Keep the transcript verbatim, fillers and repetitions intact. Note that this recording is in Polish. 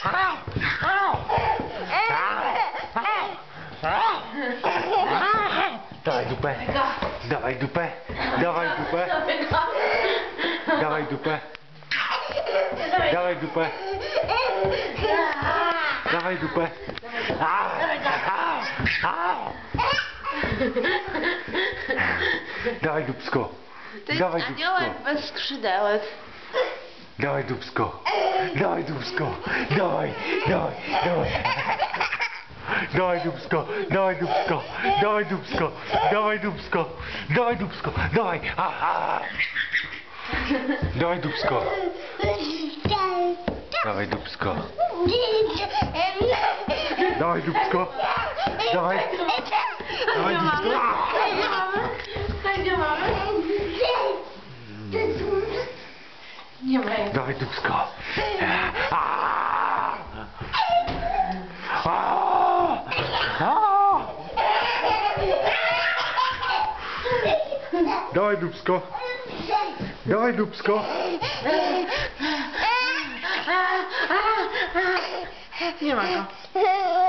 Dawaj dupę. Dawaj dupę. Dawaj dupę. Dawaj dupę. Dawaj dupę. Dawaj dupę. Dawaj dupsko. To Dawaj jest dupsko. aniołek bez skrzydełek. Dawaj dupsko. Dawaj dupsko. Dawaj, dawaj, dawaj. Dawaj dupsko. Dawaj dupsko. Dawaj dupsko. Dawaj dupsko. Dawaj dupsko. Dawaj. Aha. Dawaj dupsko. Dawaj dupsko. Dawaj dupsko. Dawaj. Dawaj dupsko. Nie mamy. Nie ma jak. Dawaj dupsko. Dawaj dupsko. Dawaj dupsko. Nie ma go.